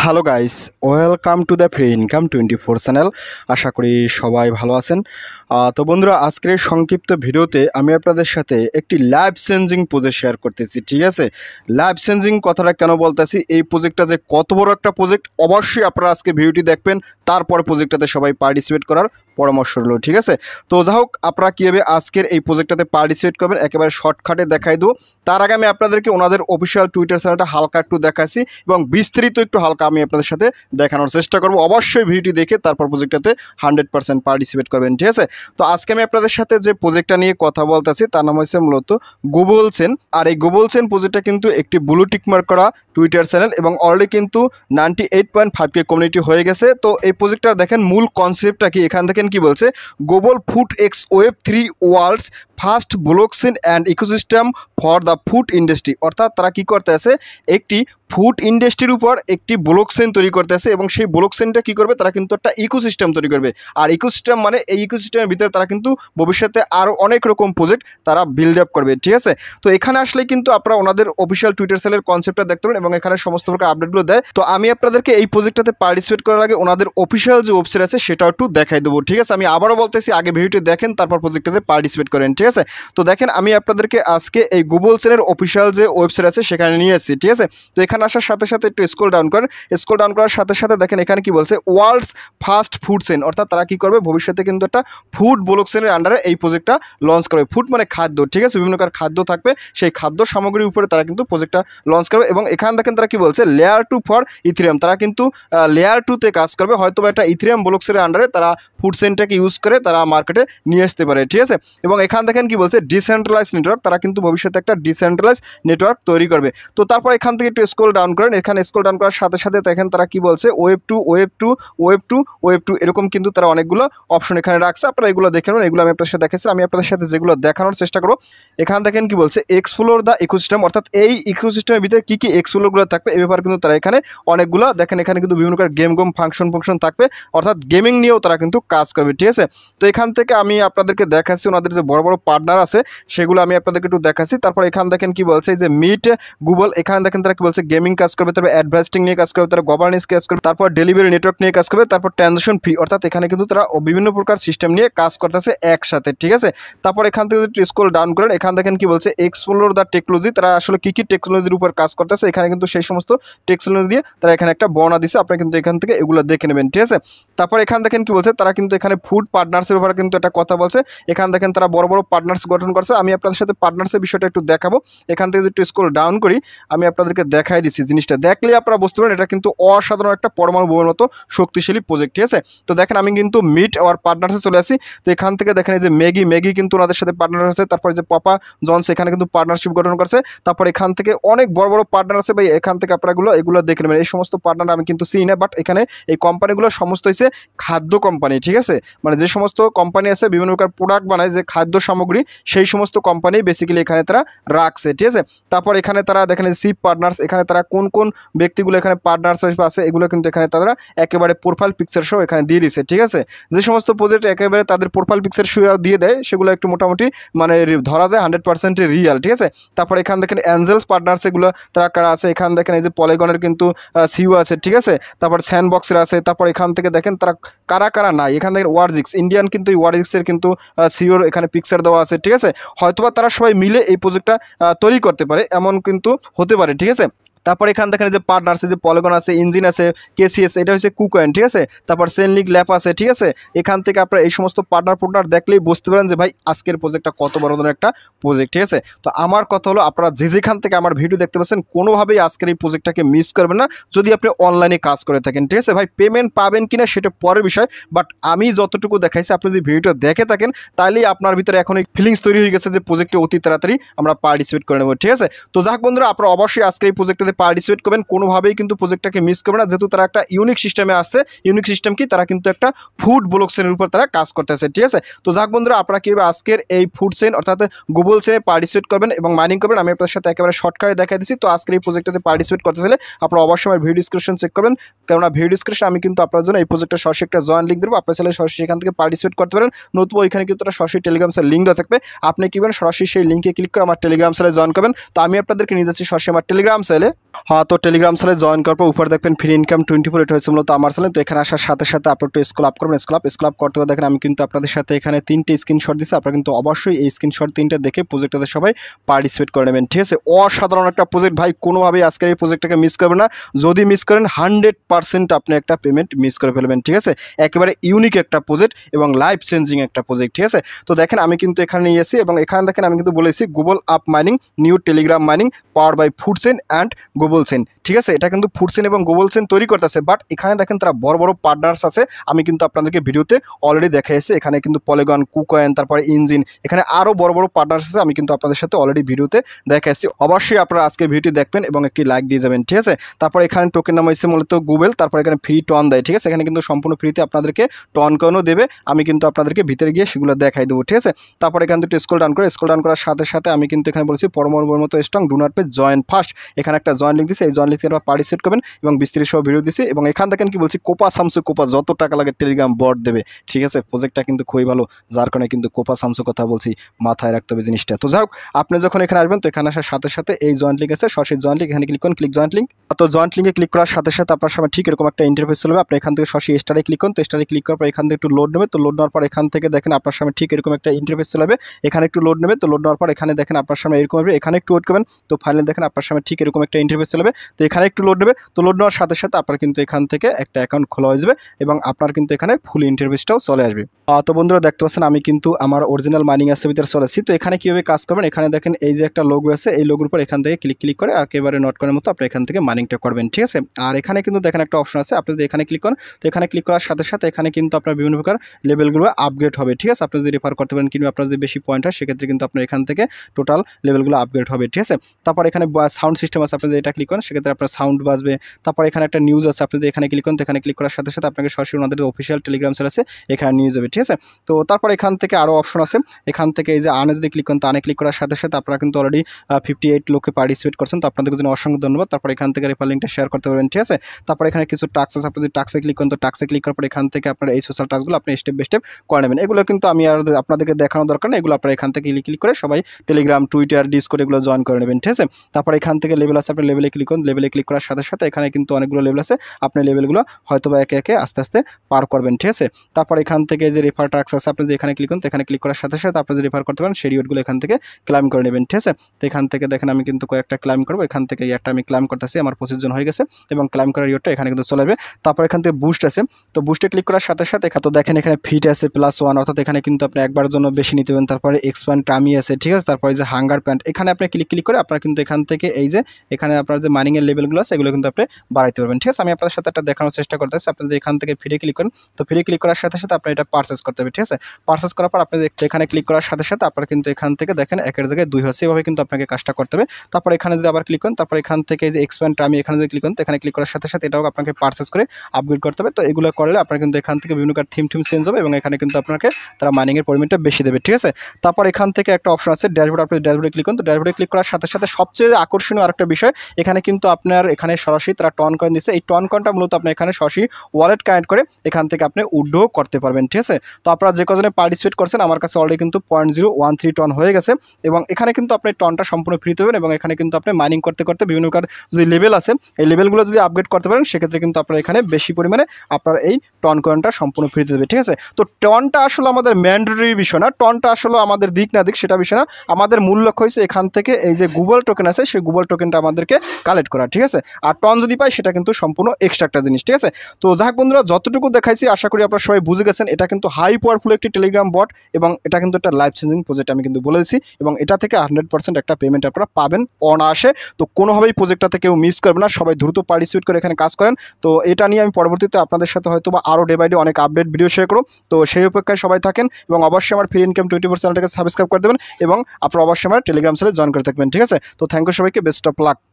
Hello guys, welcome to the free income 24 channel. আশা করি সবাই ভালো আছেন। তো বন্ধুরা, আজকের সংক্ষিপ্ত ভিডিওতে আমি আপনাদের সাথে একটি লাইফ চেঞ্জিং প্রজেক্ট শেয়ার করতেছি। ঠিক আছে, লাইফ চেঞ্জিং কথাটা কেন বলতেছি, এই প্রজেক্টটা যে কত বড় একটা প্রজেক্ট, অবশ্যই আপনারা আজকে ভিডিওটি দেখবেন, তারপর প্রজেক্টটাতে সবাই পার্টিসিপেট করার পরামর্শ রইল। ঠিক আছে, তো যা হোক, আপনারা কীভাবে আজকের এই প্রজেক্টটাতে পার্টিসিপেট করবেন একেবারে শর্টকাটে দেখাই দেবো। তার আগে আমি আপনাদেরকে ওনাদের অফিসিয়াল টুইটার চ্যানেলটা হালকা একটু দেখাচ্ছি এবং বিস্তারিত একটু হালকা আমি আপনাদের সাথে দেখানোর চেষ্টা করব। অবশ্যই ভিডিওটি দেখে তারপর প্রজেক্টটাতে 100% পার্টিসিপেট করবেন। ঠিক আছে, তো আজকে আমি আপনাদের সাথে যে প্রজেক্টটা নিয়ে কথা বলতেছি তার নাম হচ্ছে মূলত গুগল চেন। আর এই গুগল চেন প্রজেক্টটা কিন্তু একটি ব্লু টিকমার্ক করা টুইটার চ্যানেল এবং অলরেডি কিন্তু 98.5K কমিউনিটি হয়ে গেছে। তো এই প্রজেক্টটা দেখেন মূল কনসেপ্টটা কি, এখান থেকে কি বলছে, global food X web 3 world's first blockchain and ecosystem for the food industry. অর্থাৎ তারা কি করতে আছে, একটি ফুড ইন্ডাস্ট্রির উপর একটি ব্লকচেন তৈরি করতে আছে এবং সেই ব্লকচেনটা কী করবে, তারা কিন্তু একটা ইকোসিস্টেম তৈরি করবে। আর ইকোসিস্টেম মানে এই ইকোসিস্টেমের ভিতরে তারা কিন্তু ভবিষ্যতে আরও অনেক রকম প্রজেক্ট তারা বিল্ড আপ করবে। ঠিক আছে, তো এখানে আসলে কিন্তু আপনারা ওনাদের অফিসিয়াল টুইটার চ্যানেলের কনসেপ্টটা দেখতে পারেন এবং এখানে সমস্ত প্রকার আপডেটগুলো দেয়। তো আমি আপনাদেরকে এই প্রজেক্টটাতে পার্টিসিপেট করার আগে ওনাদের অফিসিয়াল যে ওয়েবসাইট আছে সেটাও একটু দেখাই দেবো। ঠিক আছে, আমি আবারও বলতেছি, আগে ভিডিওটি দেখেন তারপর প্রজেক্টটাতে পার্টিসিপেট করেন। ঠিক আছে, তো দেখেন আমি আপনাদেরকে আজকে এই গুগল চেনের অফিসিয়াল যে ওয়েবসাইট আছে সেখানে নিয়ে এসেছি। ঠিক আছে, তো এখানে আসার সাথে সাথে একটু স্ক্রল ডাউন করেন। স্ক্রল ডাউন করার সাথে সাথে দেখেন এখানে কি বলছে, ওয়ার্ল্ডস ফার্স্ট ফুড চেন। অর্থাৎ তারা কি করবে, ভবিষ্যতে কিন্তু একটা ফুড ব্লকচেনের আন্ডারে এই প্রজেক্টটা লঞ্চ করবে। ফুড মানে খাদ্য। ঠিক আছে, বিভিন্ন প্রকার খাদ্য থাকবে, সেই খাদ্য সামগ্রীর উপরে তারা কিন্তু প্রজেক্টটা লঞ্চ করবে। এবং এখানে দেখেন তারা কি বলছে, লেয়ার 2 ফর ইথেরিয়াম। তারা কিন্তু লেয়ার 2তে কাজ করবে, হয়তো একটা ইথেরিয়াম ব্লকচেনের আন্ডারে তারা ফুড চেনটাকে ইউজ করে তারা মার্কেটে নিয়ে আসতে পারে। ঠিক আছে, এবং এখানে দেখেন কি বলছে, ডিসেন্ট্রালাইজ নেটওয়ার্ক। তারা কিন্তু ভবিষ্যতে একটা ডিসেন্ট্রালাইজ নেটওয়ার্ক তৈরি করবে। তো তারপর এখান থেকে একটু স্ক্রল ডাউন করেন। এখানে স্ক্রল ডাউন করার সাথে সাথে দেখেন তারা কি বলছে, web two web two web two web two, এরকম কিন্তু তারা অনেকগুলো অপশন এখানে রাখছে। আপনারা এগুলো দেখে নেন, এগুলো আমি আপনাদের সাথে দেখাচ্ছি। আমি আপনাদের সাথে যেগুলো দেখানোর চেষ্টা করব, এখানে দেখেন কি বলছে, এক্সপ্লোর দ্য ইকোসিস্টেম। অর্থাৎ এই ইকোসিস্টেমের ভিতরে কী কী এক্সপ্লোরগুলো থাকবে এ ব্যাপারে কিন্তু তারা এখানে অনেকগুলো দেখেন, এখানে কিন্তু বিভিন্ন প্রকার গেম ফাংশন থাকবে, অর্থাৎ গেমিং নিয়েও তারা কিন্তু কাজ করবে। ঠিক আছে, তো এখান থেকে আমি আপনাদেরকে দেখাচ্ছি ওনাদের যে বড় বড় পার্টনার আছে সেগুলো আমি আপনাদেরকে একটু দেখাচ্ছি। তারপর এখানে দেখেন কি বলছে, যে মিট গুগল, এখানে দেখেন তারা কি বলছে, গেমিং কাজ করবে, তারপর অ্যাডভার্টাইজিং নিয়ে কাজ করবে, তারা গভর্নেন্স কাজ করবে, তারপর ডেলিভারি নেটওয়ার্ক নিয়ে কাজ করবে, তারপর ট্রানজাকশন ফি। অর্থাৎ এখানে কিন্তু তারা বিভিন্ন প্রকার সিস্টেম নিয়ে কাজ করতেছে একসাথে। ঠিক আছে, তারপর এখান থেকে যদি স্ক্রল ডাউন করেন, এখানে দেখেন কি বলছে, এক্সপ্লোর দ্য টেকনোলজি। তারা আসলে কী কী টেকনোলজির উপর কাজ করতেছে, এখানে কিন্তু সেই সমস্ত টেকনোলজি দিয়ে তারা এখানে একটা বর্ণনা দিচ্ছে, আপনারা কিন্তু এখান থেকে এগুলো দেখে নেবেন। ঠিক আছে, তারপর এখানে দেখেন কি বলছে, তারা কিন্তু এখানে ফুড পার্টনার্সের ব্যাপারে কিন্তু একটা কথা বলছে। এখানে দেখেন তারা বড় বড় পার্টনার্স গঠন করছে। আমি আপনাদের সাথে পার্টনার্সের বিষয়টা একটু দেখাবো। এখান থেকে যদি একটু স্ক্রল ডাউন করি, আমি আপনাদেরকে দেখাই দিচ্ছি। জিনিসটা দেখলে আপনারা বুঝতে পারেন এটা কিন্তু অসাধারণ একটা পরমাণু বোমার মতো শক্তিশালী প্রজেক্ট। ঠিক আছে, তো দেখেন আমি কিন্তু মিট আর পার্টনার্সে চলে আসি। তো এখান থেকে দেখেন এই যে ম্যাগি কিন্তু ওনাদের সাথে পার্টনার আছে। তারপরে যে পাপা জনস এখানে কিন্তু পার্টনারশিপ গঠন করছে। তারপর এখান থেকে অনেক বড় বড় পার্টনার আছে ভাই, এখান থেকে আপনারা এগুলো দেখে নেবেন। এই সমস্ত পার্টনার আমি কিন্তু চিনি না, বাট এখানে এই কোম্পানিগুলো সমস্ত হচ্ছে খাদ্য কোম্পানি। ঠিক আছে, মানে যে সমস্ত কোম্পানি আছে বিভিন্ন প্রকার প্রোডাক্ট বানায়, যে খাদ্য সামগ্রী, সেই সমস্ত কোম্পানি বেসিক্যালি এখানে তারা রাখছে। ঠিক আছে, তারপর এখানে তারা দেখেন সিপ পার্টনার্স, এখানে তারা কোন কোন ব্যক্তিগুলো এখানে পার্টনার্স আছে এগুলো কিন্তু এখানে তারা একেবারে প্রোফাইল পিকচার সহ এখানে দিয়ে দিচ্ছে। ঠিক আছে, যে সমস্ত প্রজেক্ট একেবারে তাদের প্রোফাইল পিকচার সহ দিয়ে দেয় সেগুলো একটু মোটামুটি মানে ধরা যায় 100% রিয়াল। ঠিক আছে, তারপর এখানে দেখেন অ্যাঞ্জেলস পার্টনার্স, এগুলো তারা কারা আছে, এখানে দেখেন এই যে পলিগনের কিন্তু সিইও আছে। ঠিক আছে, তারপর স্যান্ডবক্সের আছে। তারপর এখান থেকে দেখেন তারা কারা কারা নাই, এখানে দেখেন ওয়ারজিক্স ইন্ডিয়ান কিন্তু ওয়ারজিক্সের কিন্তু সিইওর এখানে পিকচার দেওয়া আছে। ঠিক আছে, হয়তোবা তারা সবাই মিলে এই প্রজেক্টটা তৈরি করতে পারে, এমন কিন্তু হতে পারে। ঠিক আছে, তারপর এখানে দেখেন যে পার্টনার আছে, যে পলিগন আছে, ইঞ্জিন আছে, কেসিএস, এটা হচ্ছে কুকয়েন। ঠিক আছে, তারপর সেনলিক ল্যাপ আছে। ঠিক আছে, এখান থেকে আপনারা এই সমস্ত পার্টনার দেখলেই বুঝতে পারেন যে ভাই আজকের প্রজেক্টটা কত বড় ধরনের একটা প্রজেক্ট। ঠিক আছে, তো আমার কথা হলো আপনারা যেখান থেকে আমার ভিডিও দেখতে পাচ্ছেন কোনোভাবেই আজকের এই প্রজেক্টটাকে মিস করবেন না, যদি আপনি অনলাইনে কাজ করে থাকেন। ঠিক আছে ভাই, পেমেন্ট পাবেন কিনা সেটা পরের বিষয়, বাট আমি যতটুকু দেখাইছি আপনি যদি ভিডিওটা দেখে থাকেন তাহলেই আপনার ভিতরে এখন এই ফিলিংস তৈরি হয়ে গেছে যে প্রজেক্টে অতি তাড়াতাড়ি আমরা পার্টিসিপেট করে নেব। ঠিক আছে, তো যাক বন্ধুরা, আপনারা অবশ্যই আজকে এই প্রজেক্টটাতে পার্টিসিপেট করবেন, কোনোভাবেই কিন্তু প্রজেক্টটাকে মিস করবে না, যেহেতু তারা একটা ইউনিক সিস্টেমে আসছে। ইউনিক সিস্টেম কি, তারা কিন্তু একটা ফুড ব্লকচেনের উপর তারা কাজ করতেছে। ঠিক আছে, তো যাক বন্ধুরা, আপনারা কীভাবে আজকের এই ফুড চেইন অর্থাৎ গুগল চেইনে পার্টিসিপেট করবেন এবং মাইনিং করবেন আমি আপনাদের সাথে একেবারে শর্টকাটে দেখা দিচ্ছি। তো আজকের এই প্রজেক্টটাতে পার্টিসিপেট করতে চাইলে আপনারা অবশ্যই আমার ভিডিও ডিসক্রিপশন চেক করবেন, কেননা ভিডিও ডিসক্রিপশন আমি কিন্তু আপনার জন্য এই প্রজেক্টের সরাসরি একটা জয়েন লিঙ্ক দেবো, আপনার চাইলে সরাসরি সেখান থেকে পার্টিসিপেট করতে পারেন। নতুবা ওইখানে কিন্তু একটা সরাসরি টেলিগ্রাম চ্যানেল লিঙ্ক দেওয়া থাকবে, আপনি কি করেন সরাসরি সেই লিঙ্কে ক্লিক করে আমার টেলিগ্রাম চ্যানেলে জয়েন করবেন। তো আমি আপনাদেরকে নিয়ে যাচ্ছি সরাসরি আমার টেলিগ্রাম চ্যানেলে। হ্যাঁ, তো টেলিগ্রাম চ্যানেলে জয়েন করার পর উপরে দেখবেন ফ্রি ইনকাম 24, এটা হয়েছে মূলত আমার চ্যানেল। তো এখানে আসার সাথে সাথে আপনার একটু স্ক্রল আপ করবেন, স্ক্রল আপ করতে দেখেন আমি কিন্তু আপনাদের সাথে এখানে 3টে স্ক্রিনশট দিচ্ছি। আপনারা কিন্তু অবশ্যই এই স্ক্রিনশট 3টা দেখে প্রজেক্টটাতে সবাই পার্টিসিপেট করে নেবেন, ঠিক আছে? অসাধারণ একটা প্রজেক্ট ভাই, কোনোভাবেই আজকের এই প্রজেক্টটাকে মিস করবেন না। যদি মিস করেন 100% আপনি একটা পেমেন্ট মিস করে ফেলবেন, ঠিক আছে? একেবারে ইউনিক একটা প্রজেক্ট এবং লাইফ চেঞ্জিং একটা প্রজেক্ট, ঠিক আছে? তো দেখেন আমি কিন্তু এখানে নিয়ে এসেছি এবং এখানে দেখেন আমি কিন্তু বলেছি Google up mining, new Telegram mining power by food chain and Google chain, ঠিক আছে? এটা কিন্তু ফুডচেন এবং গুগলচেন তৈরি করতেছে, বাট এখানে দেখেন তারা বড় বড় পার্টনার্স আছে। আমি কিন্তু আপনাদেরকে ভিডিওতে অলরেডি দেখাইছি, এখানে কিন্তু পলিগন, কুকয়েন, তারপরে ইঞ্জিন, এখানে আরও বড় বড় পার্টনার্স আছে। আমি কিন্তু আপনাদের সাথে অলরেডি ভিডিওতে দেখাইছি। অবশ্যই আপনারা আজকে ভিডিওটি দেখবেন এবং একটি লাইক দিয়ে যাবেন, ঠিক আছে? তারপর এখানে টোকেন নাম হয়েছে মূলত গুগল, তারপর এখানে ফ্রি টন দেয়, ঠিক আছে? এখানে কিন্তু সম্পূর্ণ ফ্রিতে আপনাদেরকে টন কয়েনও দেবে। আমি কিন্তু আপনাদেরকে ভিতরে গিয়ে সেগুলো দেখাই দেবো, ঠিক আছে? তারপর এখান থেকে স্ক্রল ডাউন করার সাথে সাথে আমি কিন্তু এখানে বলছি পরমর মতো strong do not pay join first, এখানে একটা জয়েন লিঙ্ক দিচ্ছি। এই জয়েন লিঙ্কে আপনারা পার্টিসিপেট করবেন এবং বিস্তারিত সহ ভিডিও দিচ্ছি। এবং এখান থেকে কি বলছি, কোপা সামসু কোপা যত টাকা লাগে টেলিগ্রাম বট দেবে, ঠিক আছে? প্রজেক্টটা কিন্তু খুবই ভালো, যার কারণে কিন্তু কোপা সামসু কথা বলছি, মাথায় রাখতে হবে জিনিসটা। তো যাই হোক, আপনি যখন এখানে আসবেন তো এখানে আসার সাথে সাথে এই জয়েন্ট লিঙ্ক আছে, সরাসরি জয়েন্ট লিঙ্ক, এখানে ক্লিক করুন, ক্লিক জয়েন্ট লিঙ্ক। তো জয়েন্ট লিঙ্কে ক্লিক করার সাথে সাথে আপনার সামনে ঠিক এরকম একটা ইন্টারফেস চলবে। আপনি এখান থেকে সরাসরি স্টারে ক্লিক করুন। তো স্টারে ক্লিক করার পর এখান থেকে একটু লোড নেবে। তো লোড নেওয়ার পর এখান থেকে দেখেন আপনার সামনে ঠিক এরকম একটা ইন্টারফেস চলবে। এখানে একটু লোড নেবে। তো লোড নেওয়ার পর এখানে দেখেন আপনার সামনে এরকম হবে, এখানে একটু ওয়েট করবেন। তো ফাইনালি দেখেন আপনার সামনে ঠিক এরকম একটা ইন্টারফেস চলবে। তো এখানে একটু লোড নেবে। তো লোড নেওয়ার সাথে সাথে আপনার কিন্তু এখান থেকে একটা অ্যাকাউন্ট খোলা হয়ে যাবে এবং আপনার কিন্তু এখানে ফুল ইন্টারফেসটাও চলে আসবে। তো বন্ধুরা দেখতে পাচ্ছেন আমি কিন্তু আমার অরিজিনাল মাইনিং অ্যাপসের ভিতরে চলে আসছি। তো এখানে কীভাবে কাজ করবেন, এখানে দেখেন এই যে একটা লোগো আছে, এই লোগোর উপর এখান থেকে ক্লিক করে একেবারে নোট করার মতো আপনি এখান থেকে মাইনিংটা করবেন, ঠিক আছে? আর এখানে কিন্তু দেখেন একটা অপশন আছে, আপনি যদি এখানে ক্লিক করেন তো এখানে ক্লিক করার সাথে সাথে এখানে কিন্তু আপনার বিভিন্ন প্রকার লেভেলগুলো আপগ্রেড হবে, ঠিক আছে? আপনি যদি রেফার করতে পারেন কিংবা আপনার যদি বেশি পয়েন্ট হয় সেক্ষেত্রে কিন্তু আপনার এখান থেকে টোটাল লেভেলগুলো আপগ্রেড হবে, ঠিক আছে? তারপর এখানে সাউন্ড সিস্টেম আছে, আপনি যদি এটা ক্লিক করেন সেক্ষেত্রে আপনার সাউন্ড বাজবে। তারপর এখানে একটা নিউজ আছে, আপনি যদি এখানে ক্লিক করেন তো এখানে ক্লিক করার সাথে সাথে আপনাকে সরাসরি ওনাদের অফিসিয়াল টেলিগ্রাম চ্যানেল আছে এখানে নিয়ে যাবে, ঠিক আছে? তো তারপর এখান থেকে আরও অপশন আছে, এখান থেকে এই যে আনে যদি ক্লিক করেন তো আনে ক্লিক করার সাথে সাথে আপনারা কিন্তু অলরেডি 58 লোকে পার্টিসিপেট করছেন। তো আপনাদের জন্য অসংখ্য ধন্যবাদ। তারপর এখান থেকে রেফার লিঙ্কটা শেয়ার করতে পারবেন, ঠিক আছে? তারপর এখানে কিছু টাস্ক আছে, আপনি যদি টাস্কে ক্লিক করেন তো টাস্কে ক্লিক করার পর এখান থেকে আপনার এই সোশ্যাল টাস্কগুলো আপনি স্টেপ বাই স্টেপ করে নেবেন। এগুলো কিন্তু আমি আর আপনাদেরকে দেখানো দরকার না, এগুলো আপনারা এখান থেকে ক্লিক করে সবাই টেলিগ্রাম, টুইটার, ডিসকর্ড এগুলো জয়েন করে নেবেন, ঠিক আছে? তারপর এখান থেকে লেভেল আছে, আপনি লেভেলে ক্লিক করুন। লেভেলে ক্লিক করার সাথে সাথে এখানে কিন্তু অনেকগুলো লেভেল আছে, আপনি লেভেলগুলো হয়তো বা একে একে আস্তে আস্তে পার করবেন, ঠিক আছে? তারপর এখান থেকে যে রেফার টাস্ক আছে, আপনি যদি এখানে ক্লিক করুন তো এখানে ক্লিক করার সাথে সাথে আপনি যদি রেফার করতে পারেন সেই রিওয়ার্ডগুলো এখান থেকে ক্লাইম করে নেবেন, ঠিক আছে? তো এখান থেকে দেখেন আমি কিন্তু কয়েকটা ক্লাইম করবো, এখান থেকে একটা আমি ক্লাইম করতেছি, আমার 25 জন হয়ে গেছে এবং ক্লাইম করার রিওয়ার্ডটা এখানে কিন্তু চলে যাবে। তারপর এখান থেকে বুস্ট আছে, তো বুস্টে ক্লিক করার সাথে সাথে তো দেখেন এখানে ফিট আছে +1, অর্থাৎ এখানে কিন্তু আপনি একবার জন্য বেশি নিতে পারেন। তারপরে এক্সপ্যান্ড টামি আছে, ঠিক আছে? তারপরে যে হাঙ্গার প্যান্ট, এখানে আপনি ক্লিক করে আপনারা কিন্তু এখান থেকে এই যে এখানে আপনার যে মাইনিংয়ের লেভেলগুলো আছে এগুলো কিন্তু আপনি বাড়াইতে পারবেন, ঠিক আছে? আমি আপনাদের সাথে একটা দেখানোর চেষ্টা করতেছি। আপনি যদি এখান থেকে ফ্রি ক্লিক করেন তো ফ্রি ক্লিক করার সাথে সাথে আপনি এটা পারচেস করতে হবে, ঠিক আছে? পারচেস করার পর আপনি এখানে ক্লিক করার সাথে সাথে আপনার কিন্তু এখান থেকে দেখেন একের জায়গায় 2 হচ্ছে, এভাবে কিন্তু আপনাকে কাজটা করতে হবে। তারপর এখানে যদি আবার ক্লিক করেন, তারপর এখান থেকে যে এক্সপ্যান্ড টামি এখানে যদি ক্লিক করেন তো এখানে ক্লিক করার সাথে সাথে এটাও আপনাকে পারচেস করে আপগ্রেড করতে হবে। তো এগুলো করলে আপনার কিন্তু এখান থেকে বিভিন্ন থিম চেঞ্জ হবে এবং এখানে কিন্তু আপনাকে তারা মাইনিংয়ের পরিমাণটা বেশি দেবে, ঠিক আছে? তারপর এখান থেকে একটা অপশন আছে ড্যাশবোর্ড, আপনি ড্যাশবোর্ডে ক্লিক করুন। তো ড্যাশবোর্ডে ক্লিক করার সাথে সাথে সবচেয়ে আকর্ষণীয় আরেকটা বিষয়, এখানে কিন্তু আপনার এখানে সরাসরি তারা টন কয়েন দিচ্ছে। এই টন কয়েনটা মূলত আপনি এখানে সরাসরি ওয়ালেট কানেক্ট করে এখান থেকে আপনি উইথড্র করতে পারবেন, ঠিক আছে? তো আপনারা যে কজনে পার্টিসিপেট করছেন আমার কাছে অলরেডি কিন্তু 0.013 টন হয়ে গেছে এবং এখানে কিন্তু আপনি টনটা সম্পূর্ণ ফ্রি পাবেন এবং এখানে কিন্তু আপনি মাইনিং করতে করতে বিভিন্ন প্রকার যদি লেভেল আছে এই লেভেলগুলো যদি আপগ্রেড করতে পারেন সেক্ষেত্রে কিন্তু আপনার এখানে বেশি পরিমাণে আপনার এই টন কয়েনটা সম্পূর্ণ ফ্রিতে দেবে, ঠিক আছে? তো টনটা আসলে আমাদের ম্যান্ডেটরি বিষয় না, টনটা আসলে আমাদের দিক না দিক সেটা বিষয় না, আমাদের মূল লক্ষ্য হয়েছে এখান থেকে এই যে গুগল টোকেন আছে সেই গুগল টোকেনটা আমাদেরকে কালেক্ট করা, ঠিক আছে? আর টন যদি পাই সেটা কিন্তু সম্পূর্ণ এক্সট্রা একটা জিনিস, ঠিক আছে? তো যাক বন্ধুরা, যতটুকু দেখাইছি আশা করি আপনারা সবাই বুঝে গেছেন এটা কিন্তু হাই পাওয়ারফুল একটি টেলিগ্রাম বট এবং এটা কিন্তু একটা লাইফ চেঞ্জিং প্রজেক্ট আমি কিন্তু বলেছি এবং এটা থেকে 100% একটা পেমেন্ট আপনারা পাবেন অনায়াসে। তো কোনোভাবেই প্রজেক্টটাতে কেউ মিস করবে না, সবাই দ্রুত পার্টিসিপেট করে এখানে কাজ করেন। তো এটা নিয়ে আমি পরবর্তীতে আপনাদের সাথে হয়তো বা আরও ডে বাই ডে অনেক আপডেট ভিডিও শেয়ার করব। তো সেই অপেক্ষায় সবাই থাকেন এবং অবশ্যই আমার ফ্রি ইনকাম 24 চ্যানেলটাকে সাবস্ক্রাইব করে দেবেন এবং আপনারা অবশ্যই আমার টেলিগ্রাম চ্যানেলে জয়েন করে থাকবেন, ঠিক আছে? তো থ্যাংক ইউ সবাইকে, বেস্ট অফ লাক।